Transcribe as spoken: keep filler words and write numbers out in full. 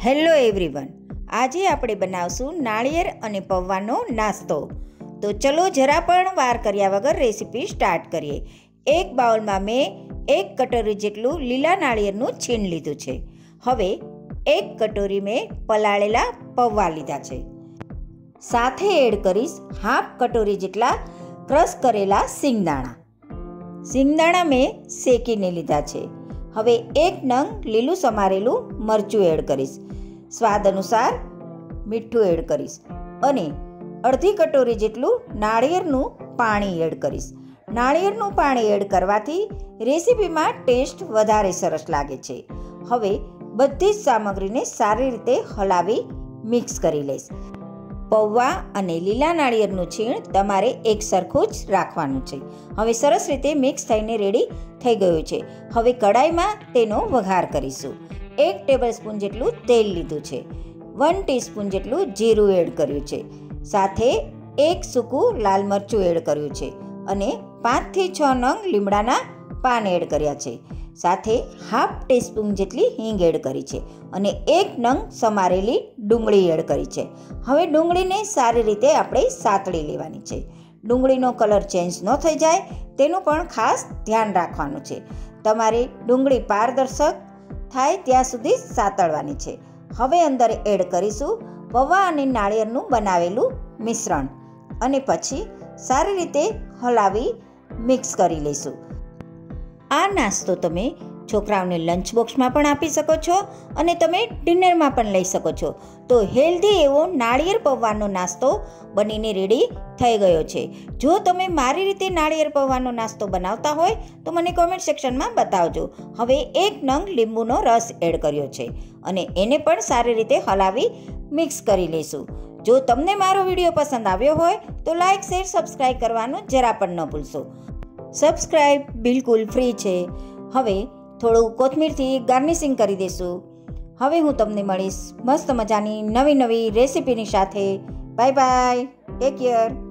Hello everyone, આજે આપણે બનાવશું નાળિયેર અને પૌવાનો નાસ્તો. તો ચલો જરા પણ વાર કર્યા વગર રેસીપી સ્ટાર્ટ કરીએ. એક બાઉલમાં મેં એક કટોરી જેટલું લીલા નાળિયેરનું છીણ લીધું છે. હવે એક કટોરી મેં પલાળેલા પૌવા લીધા છે. સાથે એડ કરીશ હાફ કટોરી જેટલા ક્રશ કરેલા સિંગદાણા. સિંગદાણા મેં શેકીને લીધા છે. હવે એક નંગ લીલું સમારેલું મરચું એડ કરીશ. સ્વાદ અનુસાર મીઠું એડ કરીશ અને અડધી કટોરી જેટલું નાળિયેરનું પાણી એડ કરીશ. નાળિયેરનું પાણી એડ કરવાથી રેસીપીમાં ટેસ્ટ વધારે સરસ લાગે છે. હવે બધી જ સામગ્રીને સારી રીતે હલાવી મિક્સ કરી લઈશ. પૌવા અને લીલા નાળિયેરનું છીણ તમારે એક સરખું જ રાખવાનું છે. હવે સરસ રીતે મિક્સ થઈને રેડી થઈ ગયું છે. હવે કડાઈમાં તેનો વઘાર કરીશું. એક ટેબલ સ્પૂન જેટલું તેલ લીધું છે. વન ટીસ્પૂન જેટલું જીરું એડ કર્યું છે. સાથે એક સૂકું લાલ મરચું એડ કર્યું છે અને પાંચથી છ નંગ લીમડાના પાન એડ કર્યા છે. સાથે હાફ ટીસ્પૂન જેટલી હિંગ એડ કરી છે અને એક નંગ સમારેલી ડુંગળી એડ કરી છે. હવે ડુંગળીને સારી રીતે આપણે સાતળી લેવાની છે. ડુંગળીનો કલર ચેન્જ ન થઈ જાય તેનું પણ ખાસ ધ્યાન રાખવાનું છે. તમારે ડુંગળી પારદર્શક થાય ત્યાં સુધી સાતળવાની છે. હવે અંદર એડ કરીશું પૌવા અને નાળિયેરનું બનાવેલું મિશ્રણ અને પછી સારી રીતે હલાવી મિક્સ કરી લઈશું. આ નાસ્તો તમે છોકરાઓને લંચ બોક્સમાં પણ આપી શકો છો અને તમે ડિનરમાં પણ લઈ શકો છો. તો હેલ્ધી એવો નાળિયેર પૌવાનો નાસ્તો બનીને રેડી થઈ ગયો છે. જો તમે મારી રીતે નાળિયેર પૌવાનો નાસ્તો બનાવતા હોય તો મને કોમેન્ટ સેક્શનમાં બતાવજો. હવે એક નંગ લીંબુનો રસ એડ કર્યો છે અને એને પણ સારી રીતે હલાવી મિક્સ કરી લઈશું. જો તમને મારો વિડીયો પસંદ આવ્યો હોય તો લાઇક શેર સબસ્ક્રાઈબ કરવાનું જરા પણ ન ભૂલશો. સબસ્ક્રાઈબ બિલકુલ ફ્રી છે. હવે થોડું કોથમીરથી ગાર્નિશિંગ કરી દઈશું. હવે હું તમને મળીશ મસ્ત મજાની નવી નવી રેસીપીની સાથે. Bye bye, take care.